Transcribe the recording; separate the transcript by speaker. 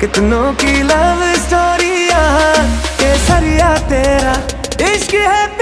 Speaker 1: कितनों की love story यहाँ केसरिया तेरा इश्क है।